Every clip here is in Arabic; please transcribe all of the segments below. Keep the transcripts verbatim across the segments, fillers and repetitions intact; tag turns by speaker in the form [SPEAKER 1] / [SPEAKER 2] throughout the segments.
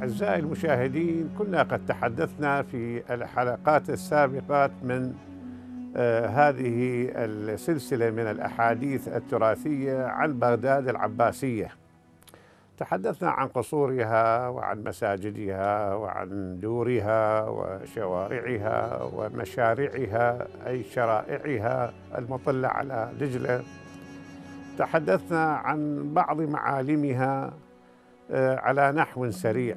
[SPEAKER 1] أعزائي المشاهدين، كنا قد تحدثنا في الحلقات السابقات من آه، هذه السلسلة من الأحاديث التراثية عن بغداد العباسية. تحدثنا عن قصورها وعن مساجدها وعن دورها وشوارعها ومشارعها أي شرائعها المطلة على دجلة. تحدثنا عن بعض معالمها آه، على نحو سريع،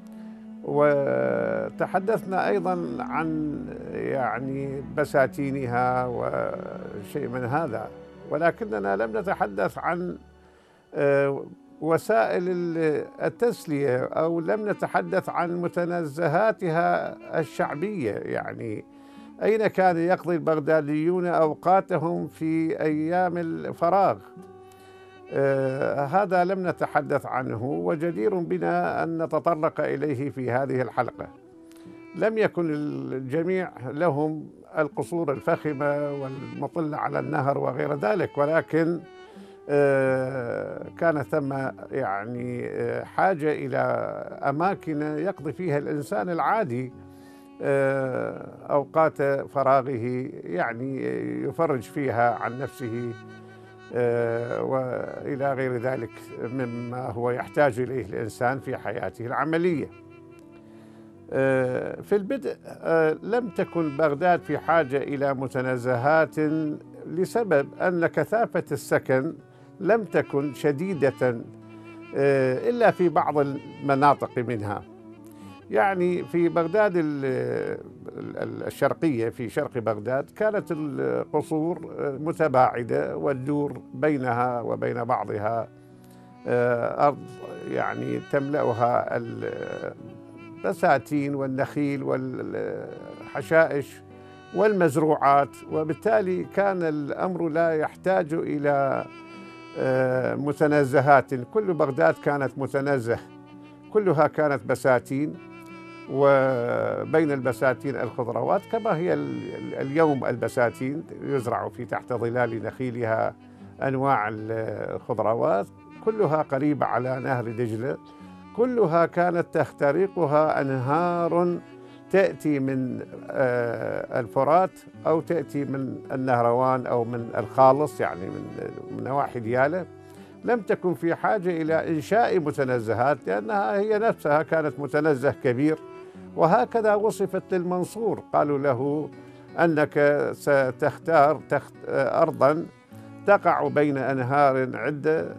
[SPEAKER 1] وتحدثنا أيضا عن يعني بساتينها وشيء من هذا، ولكننا لم نتحدث عن آه، وسائل التسلية، أو لم نتحدث عن متنزهاتها الشعبية. يعني أين كان يقضي البغداديون أوقاتهم في أيام الفراغ؟ آه هذا لم نتحدث عنه، وجدير بنا أن نتطرق إليه في هذه الحلقة. لم يكن الجميع لهم القصور الفخمة والمطلة على النهر وغير ذلك، ولكن آه كان ثم يعني آه حاجة إلى أماكن يقضي فيها الإنسان العادي آه أوقات فراغه، يعني يفرج فيها عن نفسه آه وإلى غير ذلك مما هو يحتاج إليه الإنسان في حياته العملية. آه في البدء آه لم تكن بغداد في حاجة إلى متنزهات، لسبب أن كثافة السكن لم تكن شديدة آه إلا في بعض المناطق منها. يعني في بغداد الشرقية، في شرق بغداد، كانت القصور متباعدة والدور بينها وبين بعضها أرض يعني تملأها البساتين والنخيل والحشائش والمزروعات، وبالتالي كان الأمر لا يحتاج إلى متنزهات. كل بغداد كانت متنزه، كلها كانت بساتين، وبين البساتين الخضروات كما هي اليوم. البساتين يزرع في تحت ظلال نخيلها أنواع الخضروات، كلها قريبة على نهر دجلة، كلها كانت تخترقها أنهار تأتي من الفرات أو تأتي من النهروان أو من الخالص، يعني من نواحي ديالى. لم تكن في حاجة إلى إنشاء متنزهات، لأنها هي نفسها كانت متنزه كبير. وهكذا وصفت للمنصور، قالوا له أنك ستختار تخت أرضا تقع بين أنهار عدة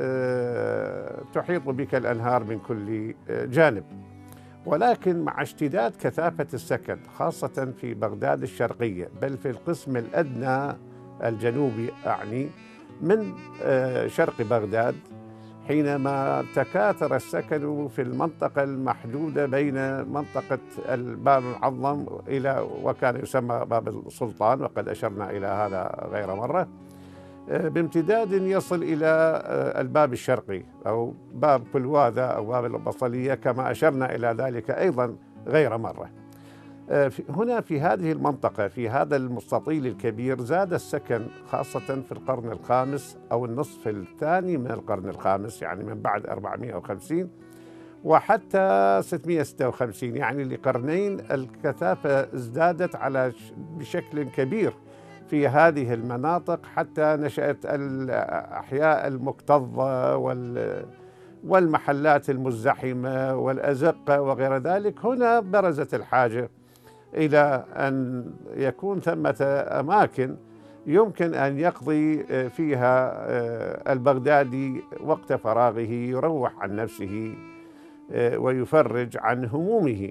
[SPEAKER 1] تحيط بك الأنهار من كل جانب. ولكن مع اشتداد كثافة السكن خاصة في بغداد الشرقية، بل في القسم الأدنى الجنوبي أعني من شرق بغداد، حينما تكاثر السكن في المنطقة المحدودة بين منطقة الباب المعظم إلى وكان يسمى باب السلطان، وقد أشرنا إلى هذا غير مرة، بامتداد يصل إلى الباب الشرقي أو باب كلواذا أو باب البصلية كما أشرنا إلى ذلك أيضا غير مرة. هنا في هذه المنطقة، في هذا المستطيل الكبير، زاد السكن خاصة في القرن الخامس أو النصف الثاني من القرن الخامس، يعني من بعد أربعمائة وخمسين وحتى ستمائة وستة وخمسين، يعني لقرنين الكثافة ازدادت على بشكل كبير في هذه المناطق، حتى نشأت الأحياء المكتظة والمحلات المزدحمة والأزقة وغير ذلك. هنا برزت الحاجة إلى أن يكون ثمة أماكن يمكن أن يقضي فيها البغدادي وقت فراغه، يروح عن نفسه ويفرج عن همومه.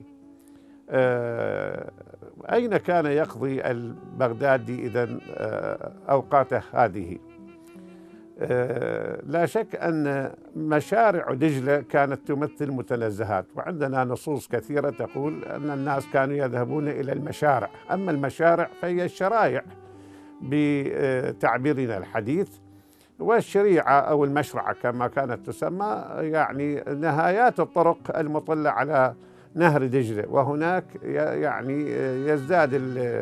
[SPEAKER 1] أين كان يقضي البغدادي إذن أوقاته هذه؟ لا شك أن مشارع دجلة كانت تمثل متنزهات، وعندنا نصوص كثيرة تقول أن الناس كانوا يذهبون إلى المشارع. أما المشارع فهي الشرائع بتعبيرنا الحديث، والشريعة أو المشرعة كما كانت تسمى، يعني نهايات الطرق المطلة على نهر دجلة. وهناك يعني يزداد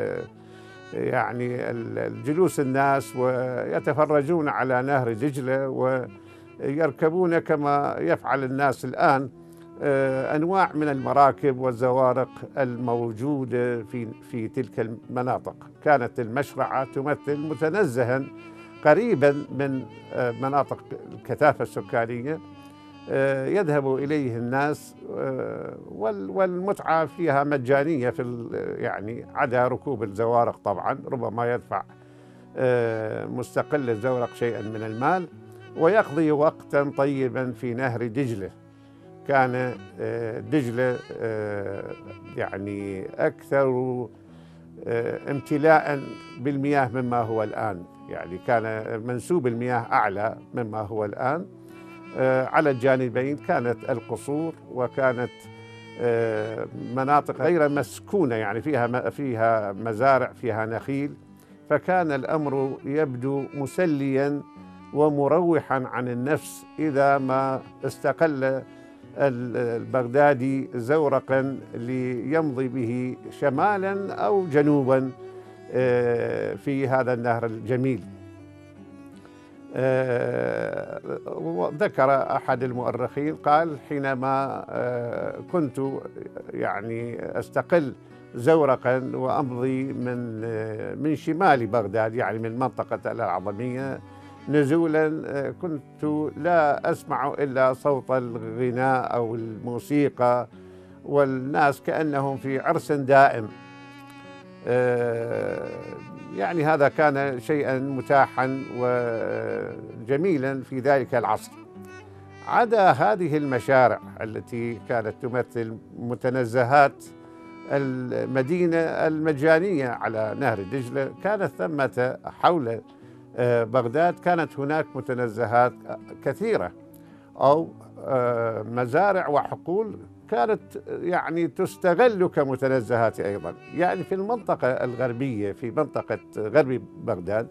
[SPEAKER 1] يعني الجلوس الناس ويتفرجون على نهر دجلة، ويركبون كما يفعل الناس الآن آه، أنواع من المراكب والزوارق الموجودة في في تلك المناطق. كانت المشرعة تمثل متنزها قريبا من آه، مناطق الكثافة السكانية آه، يذهب إليه الناس، آه، وال- والمتعة فيها مجانية في ال- يعني عدا ركوب الزوارق طبعا، ربما يدفع آه، مستقل الزورق شيئا من المال، ويقضي وقتا طيبا في نهر دجلة. كان آه، دجلة آه، يعني أكثر آه، امتلاء بالمياه مما هو الآن، يعني كان منسوب المياه أعلى مما هو الآن. آه، على الجانبين كانت القصور، وكانت آه، مناطق غير مسكونة، يعني فيها فيها مزارع، فيها نخيل، فكان الأمر يبدو مسليا ومروحا عن النفس إذا ما استقل البغدادي زورقا ليمضي به شمالا أو جنوبا آه، في هذا النهر الجميل. آه، ذكر أحد المؤرخين قال: حينما آه، كنت يعني أستقل زورقا وأمضي من آه، من شمال بغداد، يعني من منطقة الأعظمية نزولا، آه، كنت لا أسمع إلا صوت الغناء أو الموسيقى، والناس كأنهم في عرس دائم. آه، يعني هذا كان شيئا متاحا وجميلا في ذلك العصر. عدا هذه المشارع التي كانت تمثل متنزهات المدينة المجانية على نهر دجلة، كانت ثمة حول آه، بغداد كانت هناك متنزهات كثيرة، أو آه، مزارع وحقول كانت يعني تستغل كمتنزهات أيضا. يعني في المنطقة الغربية، في منطقة غرب بغداد،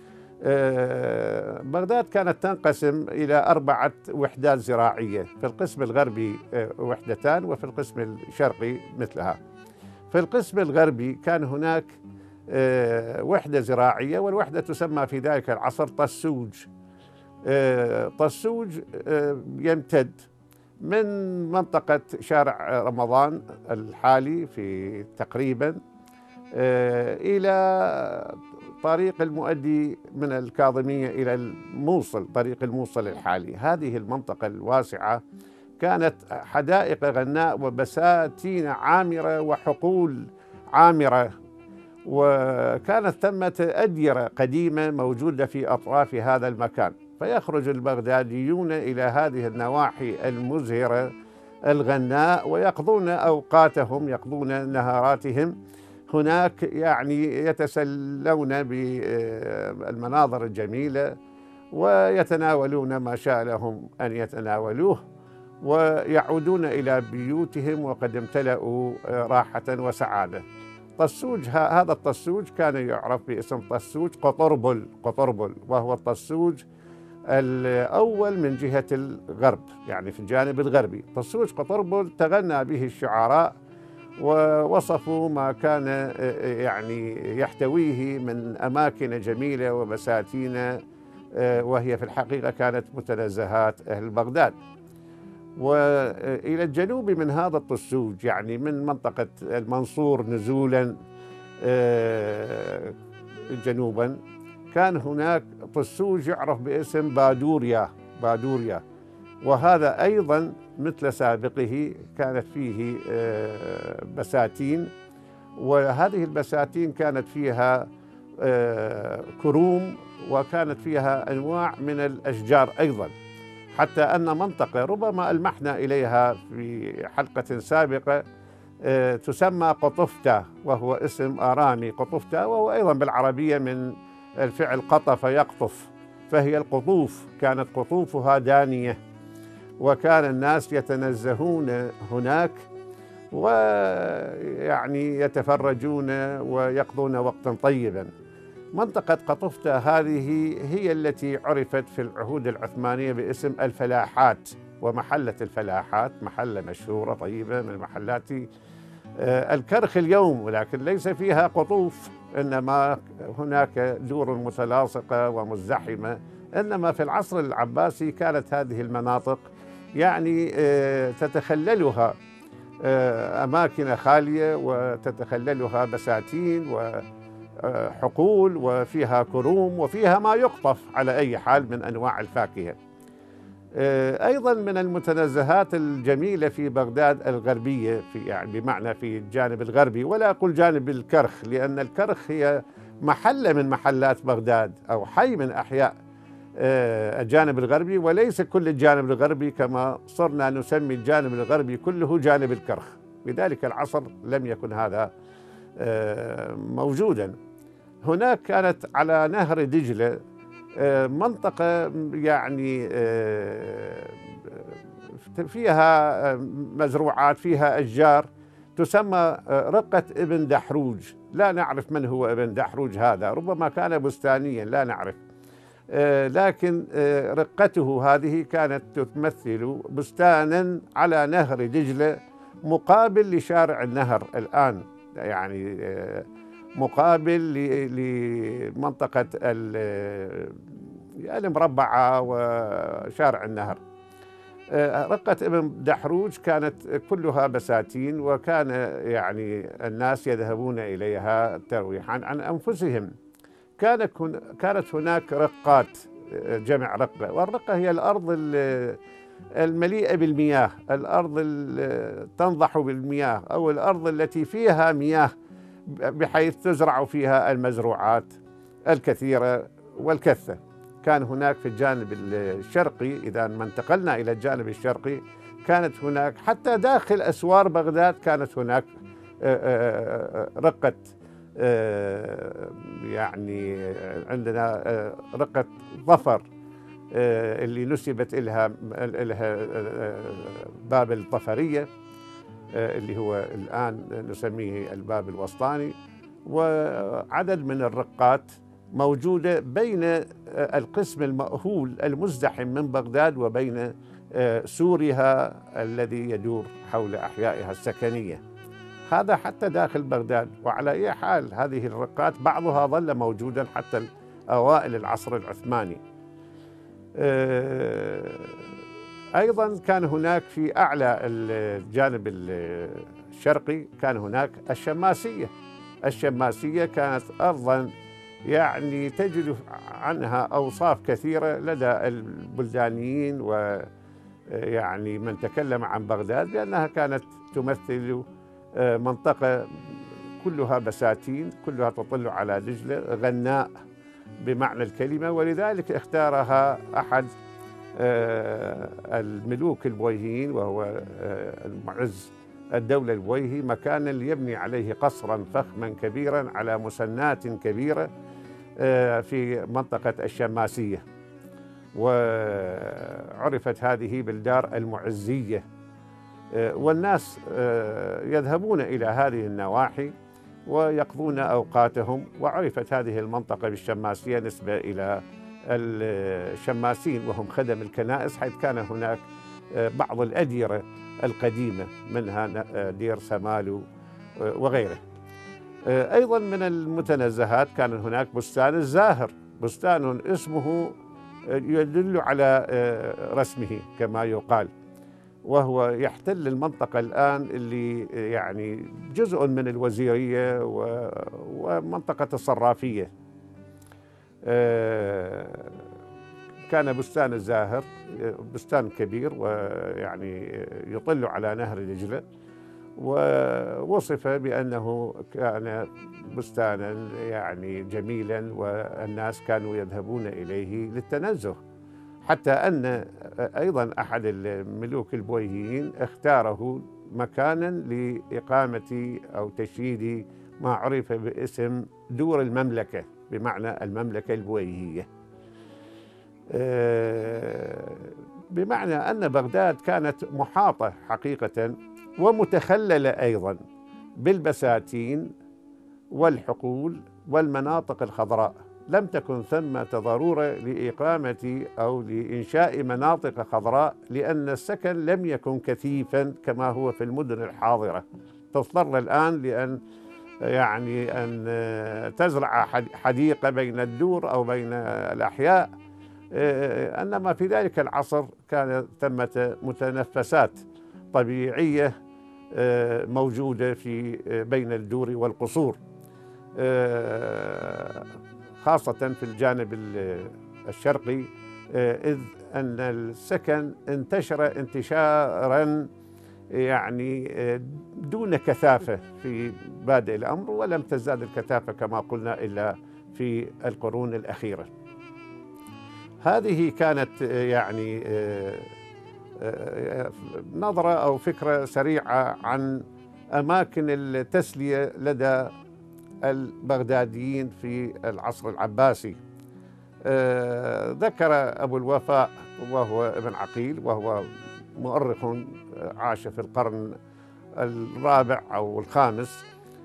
[SPEAKER 1] آه، بغداد كانت تنقسم إلى أربعة وحدات زراعية، في القسم الغربي آه، وحدتان، وفي القسم الشرقي مثلها. في القسم الغربي كان هناك آه، وحدة زراعية، والوحدة تسمى في ذلك العصر طسوج. آه، طسوج آه، يمتد من منطقة شارع رمضان الحالي في تقريبا آه، إلى طريق المؤدي من الكاظمية إلى الموصل، طريق الموصل الحالي. هذه المنطقة الواسعة كانت حدائق غناء وبساتين عامرة وحقول عامرة، وكانت ثمة أديرة قديمة موجودة في أطراف هذا المكان. فيخرج البغداديون إلى هذه النواحي المزهرة الغناء، ويقضون أوقاتهم، يقضون نهاراتهم هناك، يعني يتسلون بالمناظر الجميلة، ويتناولون ما شاء لهم أن يتناولوه، ويعودون إلى بيوتهم وقد امتلأوا راحة وسعادة. طسوج، هذا الطسوج كان يعرف باسم طسوج قطربل قطربل وهو الطسوج الأول من جهة الغرب، يعني في الجانب الغربي. طسوج قطربل تغنى به الشعراء، ووصفوا ما كان يعني يحتويه من أماكن جميلة وبساتين، وهي في الحقيقة كانت متنزهات أهل بغداد. وإلى الجنوب من هذا الطسوج، يعني من منطقة المنصور نزولا جنوبا، كان هناك طسوج يعرف باسم بادوريا بادوريا وهذا أيضا مثل سابقه كانت فيه بساتين، وهذه البساتين كانت فيها كروم، وكانت فيها أنواع من الأشجار أيضا، حتى أن منطقة ربما ألمحنا إليها في حلقة سابقة تسمى قطفتة، وهو اسم آرامي قطفتة، وهو أيضا بالعربية من الفعل قطف يقطف، فهي القطوف، كانت قطوفها دانية، وكان الناس يتنزهون هناك ويعني يتفرجون ويقضون وقتا طيبا. منطقة قطفتة هذه هي التي عرفت في العهود العثمانية باسم الفلاحات، ومحلة الفلاحات محلة مشهورة طيبة من محلات الكرخ اليوم، ولكن ليس فيها قطوف، إنما هناك دور متلاصقة ومزدحمة. إنما في العصر العباسي كانت هذه المناطق يعني آه، تتخللها آه، أماكن خالية، وتتخللها بساتين وحقول، وفيها كروم، وفيها ما يقطف على أي حال من أنواع الفاكهة. آه، أيضا من المتنزهات الجميلة في بغداد الغربية، في يعني بمعنى في الجانب الغربي، ولا أقول جانب الكرخ، لأن الكرخ هي محلة من محلات بغداد أو حي من أحياء آه، الجانب الغربي، وليس كل الجانب الغربي كما صرنا نسمي الجانب الغربي كله جانب الكرخ. بذلك العصر لم يكن هذا آه، موجودا. هناك كانت على نهر دجلة آه، منطقة يعني آه، فيها آه، مزروعات، فيها أشجار، تسمى آه، رقة ابن دحروج. لا نعرف من هو ابن دحروج هذا، ربما كان بستانيا، لا نعرف. آه، لكن آه، رقته هذه كانت تمثل بستانا على نهر دجلة مقابل لشارع النهر الآن، يعني آه، مقابل لمنطقة المربعة وشارع النهر. رقة ابن دحروج كانت كلها بساتين، وكان يعني الناس يذهبون إليها ترويحا عن أنفسهم. كانت كانت هناك رقات، جمع رقة، والرقة هي الأرض المليئة بالمياه، الأرض تنضح بالمياه، أو الأرض التي فيها مياه بحيث تزرع فيها المزروعات الكثيرة والكثة. كان هناك في الجانب الشرقي، إذا ما انتقلنا إلى الجانب الشرقي، كانت هناك حتى داخل أسوار بغداد كانت هناك رقة، يعني عندنا رقة ظفر اللي نسبت إلها إلها باب الظفرية، اللي هو الآن نسميه الباب الوسطاني. وعدد من الرقات موجودة بين القسم المأهول المزدحم من بغداد وبين سورها الذي يدور حول أحيائها السكنية، هذا حتى داخل بغداد. وعلى أي حال هذه الرقات بعضها ظل موجودا حتى أوائل العصر العثماني. أيضا كان هناك في أعلى الجانب الشرقي كان هناك الشماسية. الشماسية كانت أرضا يعني تجد عنها أوصاف كثيرة لدى البلدانيين ويعني من تكلم عن بغداد، بأنها كانت تمثل منطقة كلها بساتين، كلها تطل على دجلة، غناء بمعنى الكلمة. ولذلك اختارها أحد الملوك البويهيين، وهو المعز الدولة البويهي، مكانا ليبني عليه قصرا فخما كبيرا على مسنات كبيرة في منطقة الشماسية. وعرفت هذه بالدار المعزية، والناس يذهبون إلى هذه النواحي ويقضون أوقاتهم. وعرفت هذه المنطقة بالشماسية نسبة إلى الشماسين، وهم خدم الكنائس، حيث كان هناك بعض الأديرة القديمة، منها دير سمالو وغيره. أيضا من المتنزهات كان هناك بستان الزاهر، بستان اسمه يدل على رسمه كما يقال، وهو يحتل المنطقة الآن اللي يعني جزء من الوزيرية ومنطقة الصرافية. كان بستان الزاهر بستان كبير ويعني يطل على نهر دجلة، ووصف بأنه كان بستانا يعني جميلا، والناس كانوا يذهبون إليه للتنزه. حتى أن أيضا أحد الملوك البويهيين اختاره مكانا لإقامة أو تشييد ما عرف باسم دور المملكة، بمعنى المملكة البويهية، بمعنى أن بغداد كانت محاطة حقيقة ومتخللة أيضا بالبساتين والحقول والمناطق الخضراء. لم تكن ثمة ضرورة لإقامة أو لإنشاء مناطق خضراء، لأن السكن لم يكن كثيفا كما هو في المدن الحاضرة. تضطر الآن لأن يعني أن تزرع حديقة بين الدور أو بين الأحياء، إنما في ذلك العصر كانت ثمة متنفسات طبيعية موجودة في بين الدور والقصور، خاصة في الجانب الشرقي، إذ أن السكن انتشر انتشارا يعني دون كثافة في بادئ الأمر، ولم تزداد الكثافة كما قلنا إلا في القرون الأخيرة. هذه كانت يعني نظرة أو فكرة سريعة عن أماكن التسلية لدى البغداديين في العصر العباسي. ذكر أبو الوفاء وهو ابن عقيل، وهو مؤرخ عاش في القرن الرابع أو الخامس،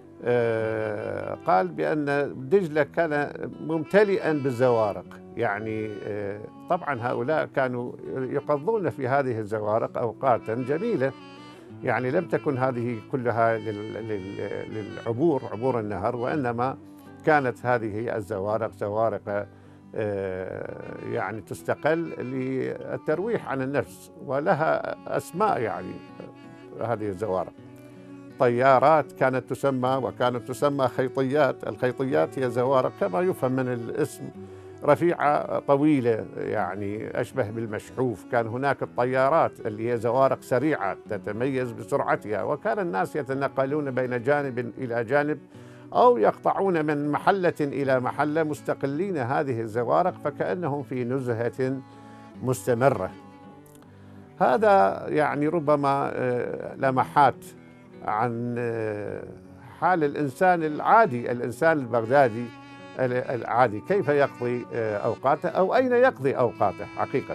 [SPEAKER 1] قال بأن دجلة كان ممتلئا بالزوارق. يعني طبعا هؤلاء كانوا يقضون في هذه الزوارق أوقاتا جميلة، يعني لم تكن هذه كلها للعبور عبور النهر، وإنما كانت هذه الزوارق زوارق يعني تستقل للترويح عن النفس، ولها أسماء. يعني هذه الزوارق طيارات كانت تسمى، وكانت تسمى خيطيات. الخيطيات هي زوارق كما يفهم من الاسم رفيعة طويلة، يعني أشبه بالمشحوف. كان هناك الطيارات اللي هي زوارق سريعة تتميز بسرعتها، وكان الناس يتنقلون بين جانب إلى جانب أو يقطعون من محلة إلى محلة مستقلين هذه الزوارق، فكأنهم في نزهة مستمرة. هذا يعني ربما لمحات عن حال الإنسان العادي، الإنسان البغدادي العادي، كيف يقضي أوقاته أو أين يقضي أوقاته حقيقة.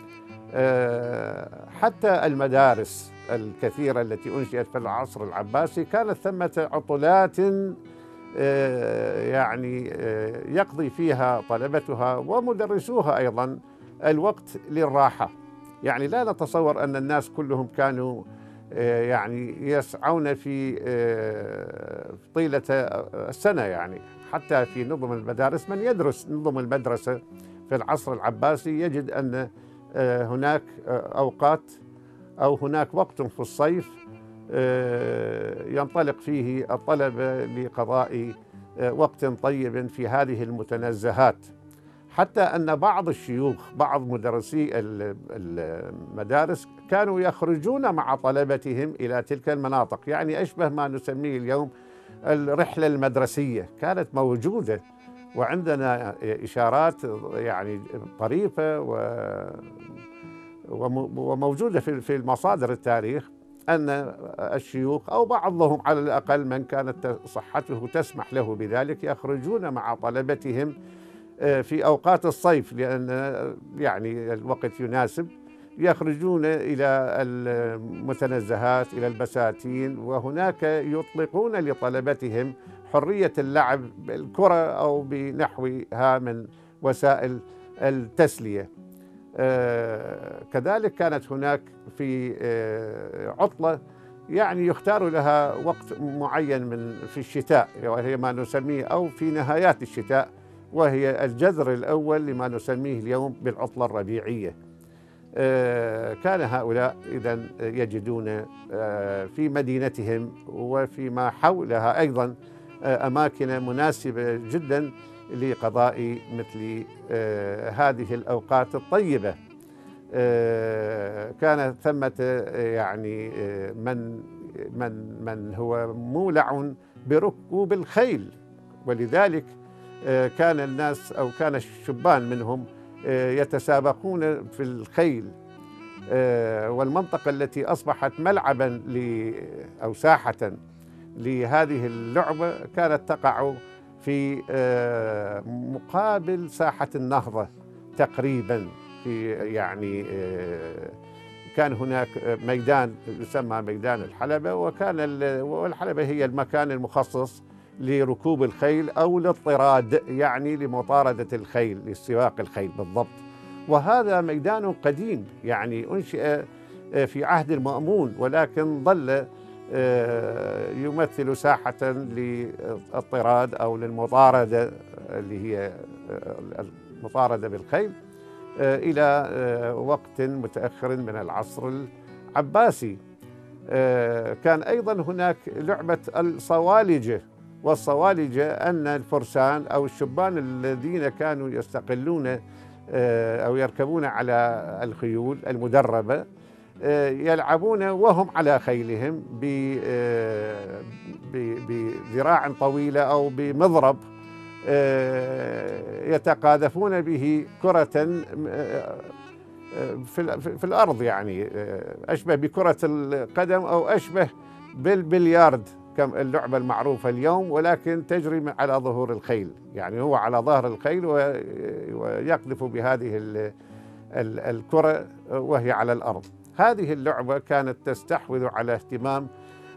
[SPEAKER 1] حتى المدارس الكثيرة التي أنشئت في العصر العباسي كانت ثمة عطلات يعني يقضي فيها طلبتها ومدرسوها أيضا الوقت للراحة. يعني لا نتصور أن الناس كلهم كانوا يعني يسعون في طيلة السنة. يعني حتى في نظم المدارس، من يدرس نظم المدرسة في العصر العباسي يجد أن هناك أوقات أو هناك وقت في الصيف ينطلق فيه الطلبة لقضاء وقت طيب في هذه المتنزهات، حتى أن بعض الشيوخ بعض مدرسي المدارس كانوا يخرجون مع طلبتهم إلى تلك المناطق، يعني أشبه ما نسميه اليوم الرحلة المدرسية كانت موجودة. وعندنا إشارات يعني طريفة وموجودة في المصادر التاريخ أن الشيوخ أو بعضهم على الأقل من كانت صحته تسمح له بذلك يخرجون مع طلبتهم في أوقات الصيف، لأن يعني الوقت يناسب، يخرجون إلى المتنزهات إلى البساتين، وهناك يطلقون لطلبتهم حرية اللعب بالكرة أو بنحوها من وسائل التسلية. كذلك كانت هناك في عطلة يعني يختار لها وقت معين من في الشتاء، وهي ما نسميه أو في نهايات الشتاء، وهي الجذر الأول لما نسميه اليوم بالعطلة الربيعية. كان هؤلاء إذن يجدون في مدينتهم وفيما حولها أيضا أماكن مناسبة جدا لقضاء مثل هذه الأوقات الطيبة. كان ثمة يعني من من من هو مولع بركوب الخيل، ولذلك كان الناس أو كان الشبان منهم يتسابقون في الخيل. والمنطقة التي أصبحت ملعبا أو ساحة لهذه اللعبة كانت تقع في مقابل ساحة النهضة تقريبا. في يعني كان هناك ميدان يسمى ميدان الحلبة، وكان والحلبة هي المكان المخصص لركوب الخيل أو للطراد، يعني لمطاردة الخيل لسواق الخيل بالضبط. وهذا ميدان قديم يعني أنشئ في عهد المأمون، ولكن ظل يمثل ساحة للطراد أو للمطاردة اللي هي المطاردة بالخيل. إلى وقت متأخر من العصر العباسي. كان أيضا هناك لعبة الصوالجة، والصوالجة أن الفرسان أو الشبان الذين كانوا يستقلون أو يركبون على الخيول المدربة يلعبون وهم على خيلهم بذراع طويلة أو بمضرب يتقاذفون به كرة في, في الأرض، يعني أشبه بكرة القدم أو أشبه بالبليارد كم اللعبة المعروفة اليوم، ولكن تجري على ظهور الخيل، يعني هو على ظهر الخيل ويقذف بهذه الكرة وهي على الأرض. هذه اللعبة كانت تستحوذ على اهتمام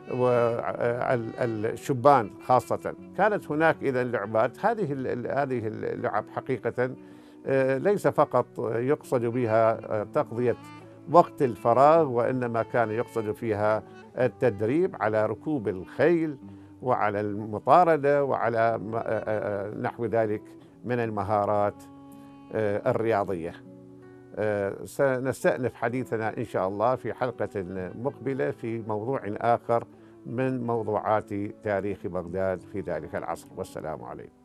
[SPEAKER 1] الشبان خاصة. كانت هناك إذا لعبات، هذه هذه اللعب حقيقة ليس فقط يقصد بها تقضية وقت الفراغ، وإنما كان يقصد فيها التدريب على ركوب الخيل وعلى المطاردة وعلى نحو ذلك من المهارات الرياضية. سنستأنف حديثنا إن شاء الله في حلقة مقبلة في موضوع آخر من موضوعات تاريخ بغداد في ذلك العصر، والسلام عليكم.